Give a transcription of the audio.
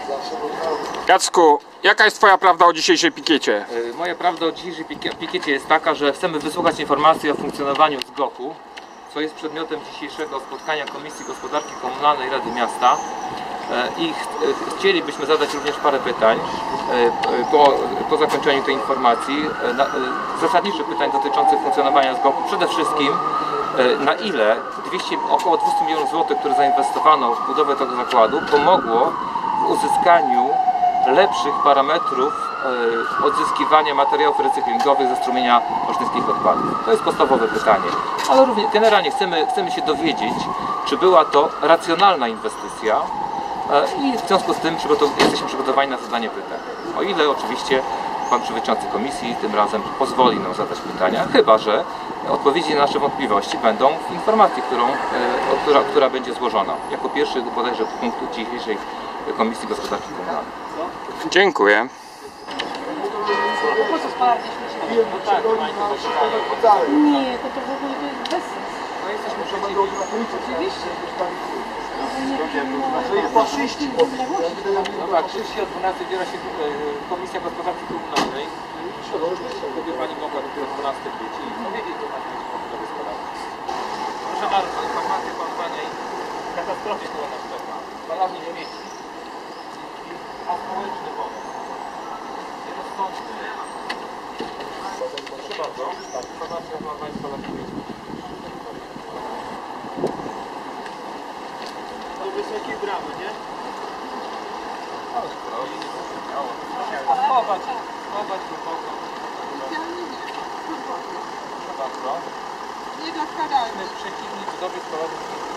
Jacku, jaka jest twoja prawda o dzisiejszej pikiecie? Moja prawda o dzisiejszej pikiecie jest taka, że chcemy wysłuchać informacji o funkcjonowaniu SGOK-u, co jest przedmiotem dzisiejszego spotkania Komisji Gospodarki Komunalnej Rady Miasta. I chcielibyśmy zadać również parę pytań po zakończeniu tej informacji. Zasadniczych pytań dotyczących funkcjonowania SGOK-u. Przede wszystkim na ile około 200 milionów złotych, które zainwestowano w budowę tego zakładu, pomogło w uzyskaniu lepszych parametrów odzyskiwania materiałów recyklingowych ze strumienia olsztyńskich odpadów. To jest podstawowe pytanie. Ale również generalnie chcemy się dowiedzieć, czy była to racjonalna inwestycja i w związku z tym jesteśmy przygotowani na zadanie pytań. O ile oczywiście Pan Przewodniczący Komisji tym razem pozwoli nam zadać pytania, chyba że odpowiedzi na nasze wątpliwości będą w informacji, która będzie złożona jako pierwszy bodajże punkt dzisiejszej Komisji Gospodarki Komunalnej. Dziękuję. Po co spalaliśmy się? No tak, Nie, to w ogóle to jest bez sensu. no jesteśmy przeciwni. Oczywiście. Dobra, dzisiaj o 12 zbiera się Komisja Gospodarki Komunalnej. Gdyby Pani mogła dopiero 12 być i powiedzieć, co Pani będzie mogła gospodarki. Proszę bardzo, informacja Panej katastrofie, która nas czeka. Spalarnie śmieci. A społeczny pomoc. Nierozsądny. Proszę bardzo, informacja dla Państwa na śmieci. Do wysokiej bramy, nie? Schować głęboko. Proszę bardzo. Nie dla składania. Jesteśmy przeciwni budowie spalarni śmieci.